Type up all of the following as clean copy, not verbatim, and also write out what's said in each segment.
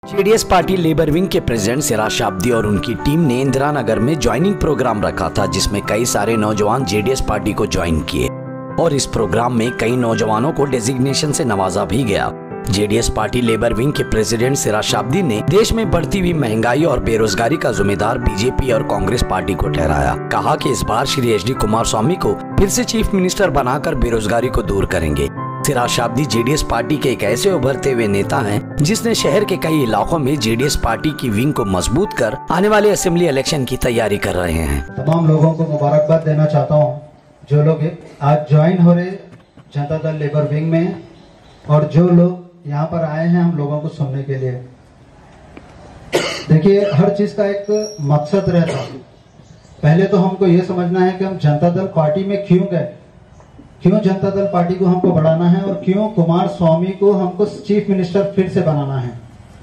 JDS party labour wing के president Siraj Shabdi और उनकी टीम ने इंदिरा नगर में ज्वाइनिंग प्रोग्राम रखा था, जिसमें कई सारे नौजवान जेडीएस पार्टी को ज्वाइन किए और इस प्रोग्राम में कई नौजवानों को डेजिग्नेशन से नवाजा भी गया। जेडीएस पार्टी लेबर विंग के प्रेसिडेंट सिराज शाब्दी ने देश में बढ़ती हुई महंगाई और बेरोजगारी का जिम्मेदार बीजेपी और कांग्रेस पार्टी को ठहराया। कहा कि इस बार श्री एच डी कुमारस्वामी को फिर से चीफ मिनिस्टर बनाकर बेरोजगारी को दूर करेंगे। सिराज शाब्दी जेडीएस पार्टी के एक ऐसे उभरते हुए नेता हैं जिसने शहर के कई इलाकों में जेडीएस पार्टी की विंग को मजबूत कर आने वाले असेंबली इलेक्शन की तैयारी कर रहे हैं। तमाम लोगों को मुबारकबाद देना चाहता हूं जो लोग आज ज्वाइन हो रहे जनता दल लेबर विंग में और जो लोग यहाँ पर आए हैं हम लोगों को सुनने के लिए। देखिए, हर चीज का एक मकसद रहता है। पहले तो हमको ये समझना है कि हम जनता दल पार्टी में क्यों गए, क्यों जनता दल पार्टी को हमको बढ़ाना है और क्यों कुमारस्वामी को हमको चीफ मिनिस्टर फिर से बनाना है।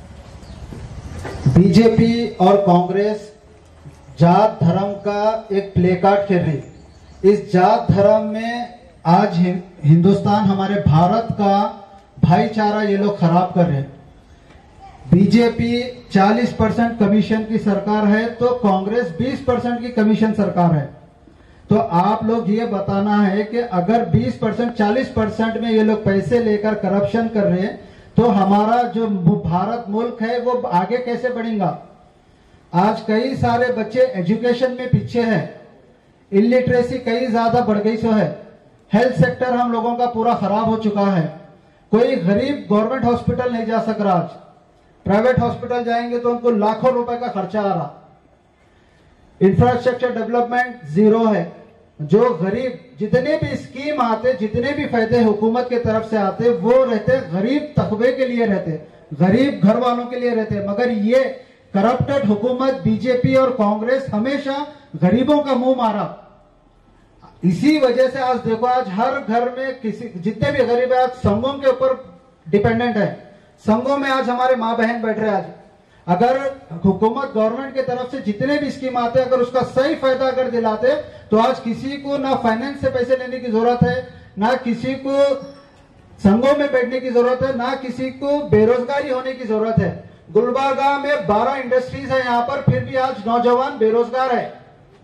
बीजेपी और कांग्रेस जात धर्म का एक प्ले कार्ड खेल रही। इस जात धर्म में आज हिंदुस्तान हमारे भारत का भाईचारा ये लोग खराब कर रहे हैं। बीजेपी 40% कमीशन की सरकार है तो कांग्रेस 20% की कमीशन सरकार है। तो आप लोग ये बताना है कि अगर 20% 40% में ये लोग पैसे लेकर करप्शन कर रहे हैं तो हमारा जो भारत मुल्क है वो आगे कैसे बढ़ेगा। आज कई सारे बच्चे एजुकेशन में पीछे हैं, इलिटरेसी कई ज्यादा बढ़ गई सो है, हेल्थ सेक्टर हम लोगों का पूरा खराब हो चुका है। कोई गरीब गवर्नमेंट हॉस्पिटल नहीं जा सक रहा। आज प्राइवेट हॉस्पिटल जाएंगे तो उनको लाखों रुपए का खर्चा आ रहा। इंफ्रास्ट्रक्चर डेवलपमेंट जीरो है। जो गरीब जितने भी स्कीम आते, जितने भी फायदे हुकूमत के तरफ से आते वो रहते गरीब तबके के लिए रहते, गरीब घर वालों के लिए रहते। मगर ये करप्टेड हुकूमत बीजेपी और कांग्रेस हमेशा गरीबों का मुंह मारा। इसी वजह से आज देखो, आज हर घर में किसी जितने भी गरीब है आज संघों के ऊपर डिपेंडेंट है। संघों में आज हमारे माँ बहन बैठ रहे हैं। आज अगर हुकूमत गवर्नमेंट की तरफ से जितने भी स्कीम आते अगर उसका सही फायदा अगर दिलाते तो आज किसी को ना फाइनेंस से पैसे लेने की जरूरत है, ना किसी को संघों में बैठने की जरूरत है, ना किसी को बेरोजगारी होने की जरूरत है। गुलबर्गा में 12 इंडस्ट्रीज है यहाँ पर, फिर भी आज नौजवान बेरोजगार है।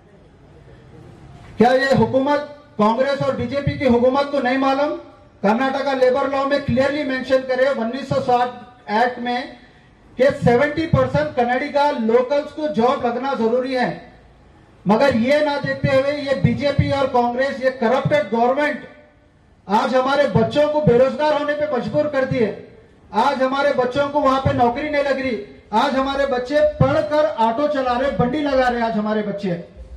क्या ये हुकूमत कांग्रेस और बीजेपी की हुकूमत को नहीं मालूम? कर्नाटका लेबर लॉ में क्लियरली मेंशन करे 1960 एक्ट में कि 70% कनाडिगा लोकल्स को जॉब लगना जरूरी है। मगर ये ना देखते हुए ये बीजेपी और कांग्रेस, ये करप्टेड गवर्नमेंट आज हमारे बच्चों को बेरोजगार होने पे मजबूर कर दिए। आज हमारे बच्चों को वहां पे नौकरी नहीं लग रही। आज हमारे बच्चे पढ़कर ऑटो चला रहे, बंडी लगा रहे आज हमारे बच्चे।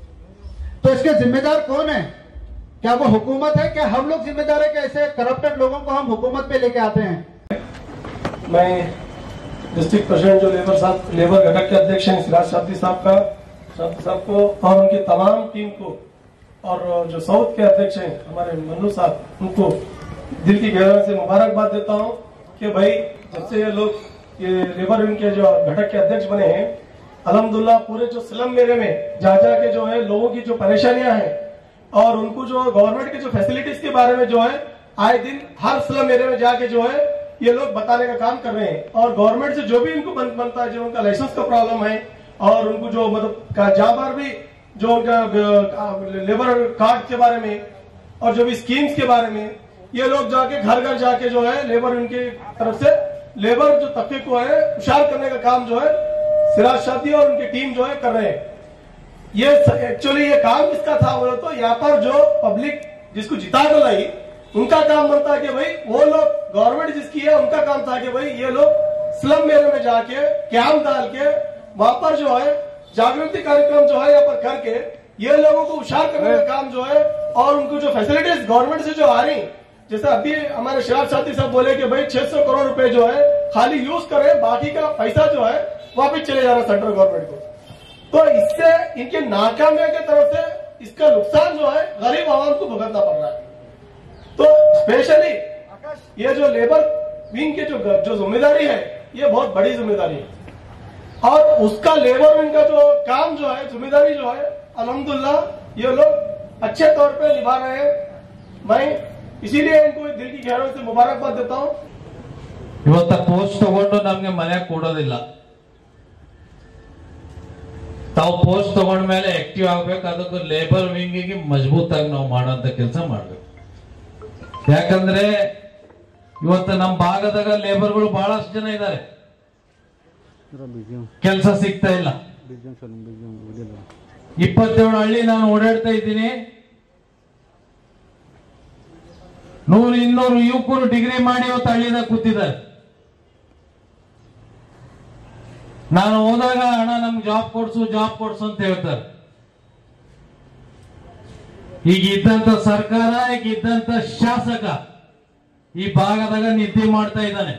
तो इसके जिम्मेदार कौन है? क्या वो हुकूमत है? क्या हम लोग जिम्मेदार है कि ऐसे करप्टेड लोगों को हम हुकूमत पे लेके आते हैं? मैं डिस्ट्रिक्ट प्रेसिडेंट जो लेबर घटक के अध्यक्ष हैं सिराज शाब्दी साहब को और उनकी तमाम टीम को और जो साउथ के अध्यक्ष हैं हमारे मन्नू साहब, उनको दिल की गहराई से मुबारकबाद देता हूं कि भाई जब से ये लोग ये लेबर विंग के जो घटक के अध्यक्ष बने हैं, अल्हम्दुलिल्लाह पूरे जो स्लम एरिया में जा के जो है लोगों की जो परेशानियां हैं और उनको जो गवर्नमेंट के जो फैसिलिटीज के बारे में जो है आए दिन हर स्लम एरिया में जाके जो है ये लोग बताने का काम कर रहे हैं। और गवर्नमेंट से जो भी इनको बनता है, जो उनका लाइसेंस का प्रॉब्लम है और उनको जो मतलब जहां पर भी जो उनका लेबर कार्ड के बारे में और जो भी स्कीम्स के बारे में ये लोग जाके घर घर जाके जो है लेबर उनकी तरफ से लेबर जो तबके को है हुशार करने का काम जो है सिराज शाब्दी और उनकी टीम जो है कर रहे हैं। ये एक्चुअली ये काम किसका था बोलो तो यहाँ पर जो पब्लिक जिसको जिता कर लाई उनका काम बनता है कि भाई वो लोग गवर्नमेंट जिसकी है उनका काम था कि भाई ये लोग स्लम एरिया में जाके कैंप डाल के वहां पर जो है जागृति कार्यक्रम जो है यहाँ पर करके ये लोगों को हुशार करने का काम जो है और उनको जो फैसिलिटीज गवर्नमेंट से जो आ रही, जैसे अभी हमारे सिराज शाब्दी साहब बोले कि भाई 600 करोड़ रुपए जो है खाली यूज करे, बाकी का पैसा जो है वापिस चले जा रहा है सेंट्रल गवर्नमेंट को। तो इससे इनके नाकामी की तरफ से इसका नुकसान जो है गरीब आवाम को भुगतना पड़ रहा है। तो स्पेशली ये जो लेबर विंग की जो जिम्मेदारी है ये बहुत बड़ी जिम्मेदारी है और उसका लेबर विंग का जो काम जो है जिम्मेदारी जो है अल्हम्दुलिल्लाह ये लोग अच्छे तौर पे निभा रहे हैं। मैं इसीलिए इनको दिल की गहराई से मुबारकबाद देता हूं। ಇವತ್ತ ಪೋಸ್ಟ್ ತಗೊಂಡು ನಮ್ಗೆ ಮನೆಗೆ ಕೊಡೋದಿಲ್ಲ. ತಾವು ಪೋಸ್ಟ್ ತಗೊಂಡ್ಮೇಲೆ ಆಕ್ಟಿವ್ ಆಗ್ಬೇಕು. ಅದಕ್ಕೆ ಲೇಬರ್ ವಿಂಗಿಗೆ ಮಜಬೂತಾಗಿ ನಾವು ಮಾಡೋಂಥ ಕೆಲಸ ಮಾಡ್ಬೇಕು. ಯಾಕಂದ್ರೆ ಇವತ್ತು ನಮ್ಮ ಭಾಗದಾಗ ಲೇಬರ್ಗಳು ಬಹಳಷ್ಟು ಜನ ಇದ್ದಾರೆ, ಕೆಲಸ ಸಿಗ್ತಾ ಇಲ್ಲ. 27 ಹಳ್ಳಿ ನಾನು ಓಡಾಡ್ತಾ ಇದ್ದೀನಿ. 100-200 ಯುವಕರು ಡಿಗ್ರಿ ಮಾಡಿ ಇವತ್ತು ಹಳ್ಳಿದಾಗ ಕೂತಿದ್ದಾರೆ. ನಾನು ಹೋದಾಗ ಅಣ್ಣ ನಮ್ಗೆ ಜಾಬ್ ಕೊಡ್ಸು ಅಂತ ಹೇಳ್ತಾರೆ. ಈಗ ಇದ್ದಂತ ಸರ್ಕಾರ, ಈಗ ಇದ್ದಂತ ಶಾಸಕ ಈ ಭಾಗದಾಗ ನಿದ್ದೆ ಮಾಡ್ತಾ ಇದ್ದಾನೆ.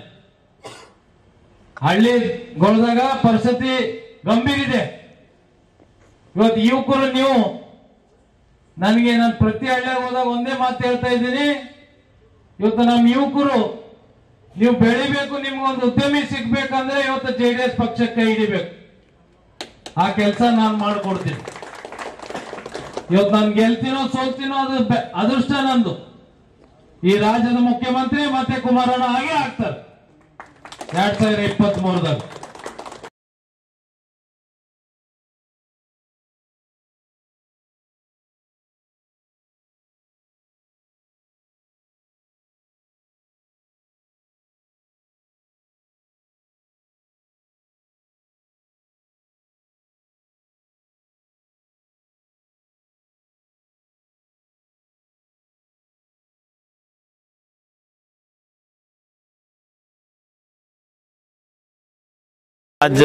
ಹಳ್ಳಿಗೊಳದಾಗ ಪರಿಸ್ಥಿತಿ ಗಂಭೀರ ಇದೆ. ಇವತ್ತು ಯುವಕರು ನೀವು ನಾನು ಪ್ರತಿ ಹಳ್ಳಿಯಾಗ ಹೋದಾಗ ಒಂದೇ ಮಾತು ಹೇಳ್ತಾ ಇದ್ದೀನಿ, ಇವತ್ತು ನಮ್ಮ ಯುವಕರು ನೀವು ಬೆಳಿಬೇಕು, ನಿಮ್ಗೊಂದು ಉದ್ಯಮಿ ಸಿಗ್ಬೇಕಂದ್ರೆ ಇವತ್ತು JDS ಪಕ್ಷಕ್ಕೆ ಕೈ ಹಿಡಿಬೇಕು. ಆ ಕೆಲಸ ನಾನು ಮಾಡ್ಕೊಡ್ತೀನಿ. ಇವತ್ತು ನಾನು ಗೆಲ್ತೀನೋ ಸೋಲ್ತೀನೋ ಅದು ಅದೃಷ್ಟ ನಂದು. ಈ ರಾಜ್ಯದ ಮುಖ್ಯಮಂತ್ರಿ ಮತ್ತೆ ಕುಮಾರಣ್ಣ ಹಾಗೆ ಆಗ್ತಾರೆ 2023ದಾಗ. आज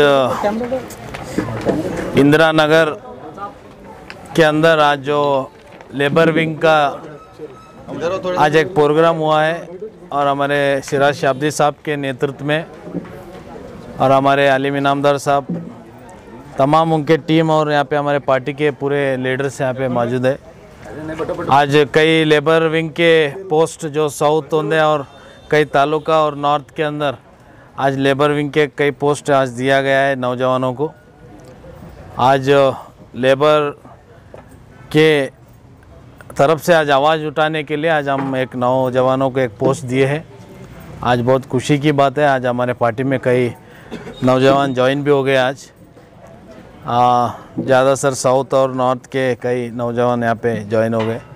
इंदिरा नगर के अंदर आज जो लेबर विंग का आज एक प्रोग्राम हुआ है और हमारे सिराज शाब्दी साहब के नेतृत्व में और हमारे अलीम इनामदार साहब, तमाम उनके टीम और यहाँ पे हमारे पार्टी के पूरे लीडर्स यहाँ पे मौजूद है। आज कई लेबर विंग के पोस्ट जो साउथ होंगे और कई तालुका और नॉर्थ के अंदर आज लेबर विंग के कई पोस्ट आज दिया गया है नौजवानों को। आज लेबर के तरफ से आज आवाज़ उठाने के लिए आज हम एक नौजवानों को एक पोस्ट दिए हैं। आज बहुत खुशी की बात है, आज हमारे पार्टी में कई नौजवान ज्वाइन भी हो गए। आज ज़्यादातर साउथ और नॉर्थ के कई नौजवान यहाँ पे ज्वाइन हो गए।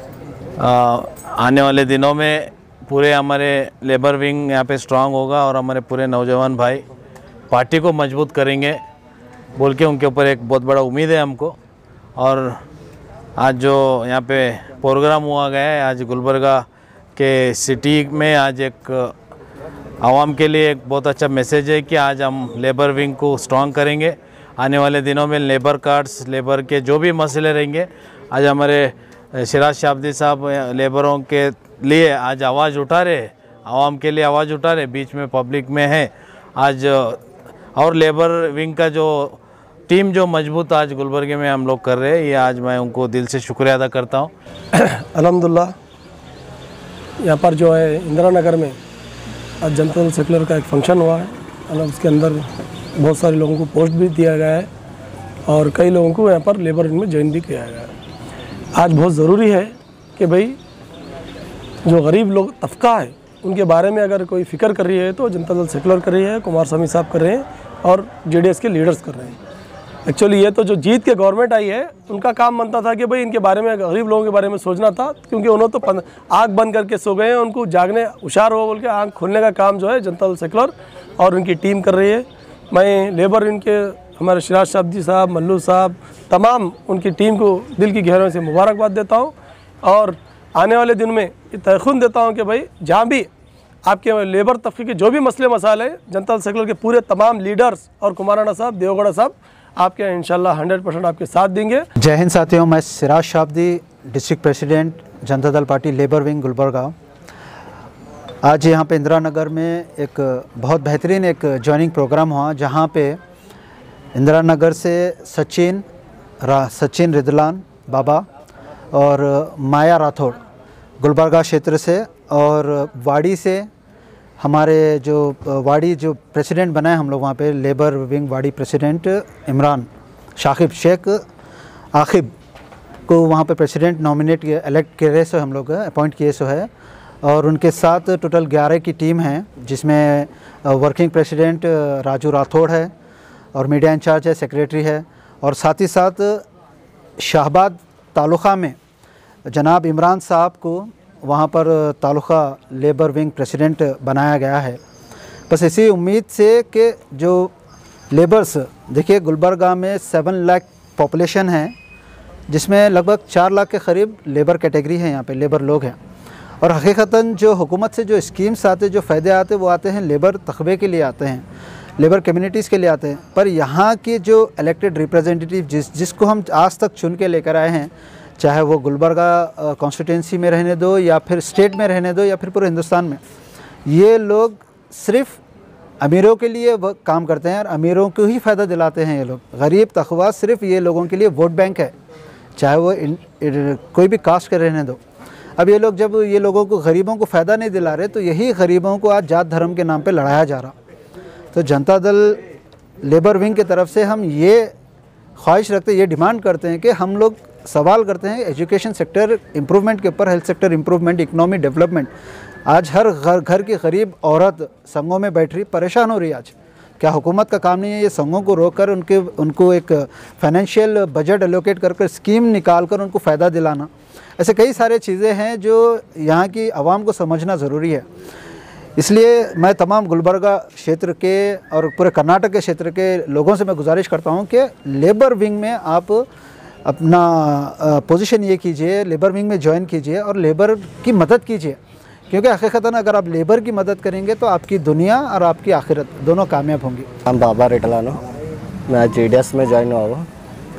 आने वाले दिनों में पूरे हमारे लेबर विंग यहाँ पे स्ट्रांग होगा और हमारे पूरे नौजवान भाई पार्टी को मजबूत करेंगे बोल के उनके ऊपर एक बहुत बड़ा उम्मीद है हमको। और आज जो यहाँ पे प्रोग्राम हुआ गया है, आज गुलबर्गा के सिटी में आज एक आवाम के लिए एक बहुत अच्छा मैसेज है कि आज हम लेबर विंग को स्ट्रांग करेंगे। आने वाले दिनों में लेबर कार्ड्स, लेबर के जो भी मसले रहेंगे, आज हमारे सिराज शाब्दी साहब लेबरों के लिए आज आवाज़ उठा रहे, आवाम के लिए आवाज़ उठा रहे, बीच में पब्लिक में है आज। और लेबर विंग का जो टीम जो मजबूत आज गुलबर्गे में हम लोग कर रहे हैं, ये आज मैं उनको दिल से शुक्रिया अदा करता हूँ। अल्हम्दुलिल्लाह यहाँ पर जो है इंदिरा नगर में आज जनता दल सेकुलर का एक फंक्शन हुआ है और उसके अंदर बहुत सारे लोगों को पोस्ट भी दिया गया है और कई लोगों को यहाँ पर लेबर विंग में ज्वाइन भी किया गया है। आज बहुत ज़रूरी है कि भाई जो गरीब लोग तबका है उनके बारे में अगर कोई फिक्र कर रही है तो जनता दल सेकुलर कर रही है, कुमार स्वामी साहब कर रहे हैं और JDS के लीडर्स कर रहे हैं। एक्चुअली ये तो जो जीत के गवर्नमेंट आई है उनका काम बनता था कि भाई इनके बारे में, गरीब लोगों के बारे में सोचना था, क्योंकि उन्होंने तो आँख बंद करके सो गए हैं। उनको जागने होशियार हो बोल के आँख खोलने का काम जो है जनता दल सेकुलर और उनकी टीम कर रही है। मैं लेबर इनके हमारे सिराज शाब्दी साहब, मल्लू साहब, तमाम उनकी टीम को दिल की गहराई से मुबारकबाद देता हूँ और आने वाले दिन में ये तयखुन देता हूँ कि भाई जहाँ भी आपके लेबर तबके के जो भी मसले मसाले हैं, जनता दल सेकुलर के पूरे तमाम लीडर्स और कुमाराना साहब, देवगौड़ा साहब आपके इंशाल्लाह 100% आपके साथ देंगे। जय हिंद साथियों, मैं Siraj Shabdi, district president Janata Dal party labour wing Gulbarga. आज यहाँ पे इंदिरा नगर में एक बहुत बेहतरीन एक जॉइनिंग प्रोग्राम हुआ, जहाँ पे इंदिरा नगर से सचिन रिदलान बाबा और माया राठौड़ गुलबर्गा क्षेत्र से, और वाड़ी से हमारे वाड़ी जो प्रेसिडेंट बनाए हम लोग वहाँ पे labour wing Wadi president Imran Shakib Sheikh Aqib को वहाँ पे प्रेसिडेंट नॉमिनेट इलेक्ट करे सो हम लोग अपॉइंट किए सो है। और उनके साथ टोटल 11 की टीम है, जिसमें वर्किंग प्रेसिडेंट राजू राठौड़ है और मीडिया इंचार्ज है, सेक्रेटरी है, और साथ ही साथ शाहबाद तालुका में जनाब इमरान साहब को वहाँ पर तालुका लेबर विंग प्रेसिडेंट बनाया गया है। बस इसी उम्मीद से कि जो लेबर्स, देखिए गुलबर्गा में 7 लाख पॉपुलेशन है, जिसमें लगभग 4 लाख के करीब लेबर कैटेगरी है, यहाँ पे लेबर लोग हैं। और हकीकतन जो हुकूमत से जो स्कीम्स आते, जो फ़ायदे आते, वो आते हैं लेबर तखबे के लिए आते हैं, लेबर कम्युनिटीज़ के लिए आते हैं। पर यहाँ के जो इलेक्टेड रिप्रेजेंटेटिव जिसको हम आज तक चुन के लेकर आए हैं, चाहे वो गुलबर्गा कॉन्स्टिट्यूंसी में रहने दो या फिर स्टेट में रहने दो या फिर पूरे हिंदुस्तान में, ये लोग सिर्फ़ अमीरों के लिए काम करते हैं और अमीरों को ही फ़ायदा दिलाते हैं। ये लोग गरीब तखवा सिर्फ ये लोगों के लिए वोट बैंक है, चाहे वो कोई भी कास्ट के रहने दो। अब ये लोग जब ये लोगों को, गरीबों को फ़ायदा नहीं दिला रहे, तो यही गरीबों को आज जात धर्म के नाम पे लड़ाया जा रहा। तो जनता दल लेबर विंग की तरफ से हम ये ख्वाहिश रखते, ये डिमांड करते हैं कि हम लोग सवाल करते हैं एजुकेशन सेक्टर इम्प्रूवमेंट के ऊपर, health sector improvement, economy development. आज हर घर की गरीब औरत संघों में बैठ रही, परेशान हो रही है। आज क्या हुकूमत का काम नहीं है ये संघों को रोककर उनको एक फाइनेंशियल बजट एलोकेट कर स्कीम निकाल कर उनको फ़ायदा दिलाना? ऐसे कई सारे चीज़ें हैं जो यहाँ की आवाम को समझना ज़रूरी है। इसलिए मैं तमाम गुलबर्गा क्षेत्र के और पूरे कर्नाटक के क्षेत्र के लोगों से मैं गुजारिश करता हूँ कि लेबर विंग में आप अपना पोजीशन ये कीजिए, लेबर विंग में ज्वाइन कीजिए और लेबर की मदद कीजिए, क्योंकि हकीकतन अगर आप लेबर की मदद करेंगे तो आपकी दुनिया और आपकी आखिरत दोनों कामयाब होंगी। हम बाबा रिटलानो, मैं आज GDS में ज्वाइन हुआ हूँ।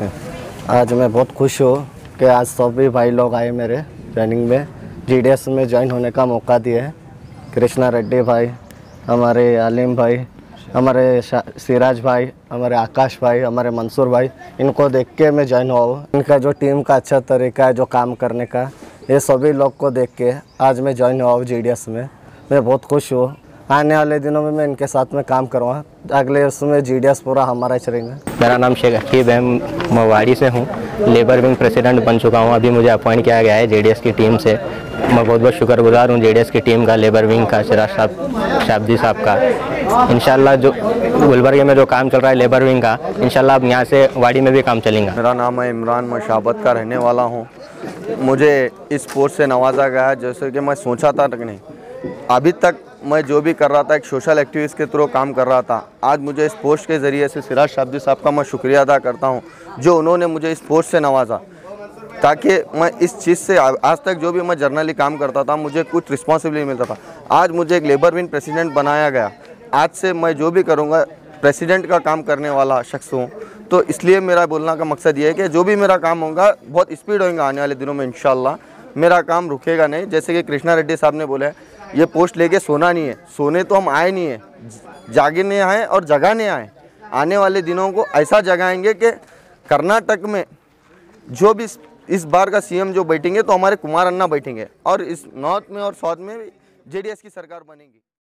आज मैं बहुत खुश हूँ कि आज सभी भाई लोग आए मेरे ज्वाइनिंग में, GDS में ज्वाइन होने का मौका दिया है। कृष्णा रेड्डी भाई, हमारे आलिम भाई, हमारे सिराज भाई, हमारे आकाश भाई, हमारे मंसूर भाई, इनको देख के मैं ज्वाइन हुआ हूँ। इनका जो टीम का अच्छा तरीका है जो काम करने का, ये सभी लोग को देख के आज मैं ज्वाइन हुआ हूँ GDS में। मैं बहुत खुश हूँ। आने वाले दिनों में मैं इनके साथ में काम करूँगा। अगले उसमें GDS पूरा हमारा चलेगा। मेरा नाम शेख अकीब है, मैं वाड़ी से हूँ, लेबर विंग प्रेसिडेंट बन चुका हूँ। अभी मुझे अपॉइंट किया गया है GDS की टीम से। मैं बहुत बहुत शुक्रगुजार हूँ GDS की टीम का, लेबर विंग का, सिराज शाब्दी साहब का। इंशाल्लाह जो गुलबर्गे में जो काम चल रहा है लेबर विंग का, इंशाल्लाह अब यहाँ से वाड़ी में भी काम चलेगा। मेरा नाम है इमरान, मैं शाहबाद का रहने वाला हूँ। मुझे इस पोस्ट से नवाजा गया है जैसे कि मैं सोचा था नहीं। अभी तक मैं जो भी कर रहा था एक सोशल एक्टिविस्ट के थ्रू काम कर रहा था। आज मुझे इस पोस्ट के ज़रिए से सिराज शाब्दी साहब का मैं शुक्रिया अदा करता हूँ जो उन्होंने मुझे इस पोस्ट से नवाजा, ताकि मैं इस चीज़ से आज तक जो भी मैं जर्नली काम करता था मुझे कुछ रिस्पॉन्सिबिलिटी मिलता था। आज मुझे एक लेबर विंग प्रेसिडेंट बनाया गया। आज से मैं जो भी करूँगा प्रेसिडेंट का काम करने वाला शख्स हूँ। तो इसलिए मेरा बोलना का मकसद ये है कि जो भी मेरा काम होगा बहुत स्पीड होगा आने वाले दिनों में। इंशाल्लाह मेरा काम रुकेगा नहीं। जैसे कि कृष्णा रेड्डी साहब ने बोला है, ये पोस्ट लेके सोना नहीं है। सोने तो हम आए नहीं है, जागने आए और जगाने आए। आने वाले दिनों को ऐसा जगाएंगे कि कर्नाटक में जो भी इस बार का CM जो बैठेंगे तो हमारे कुमार अन्ना बैठेंगे और इस नॉर्थ में और साउथ में GDS की सरकार बनेगी।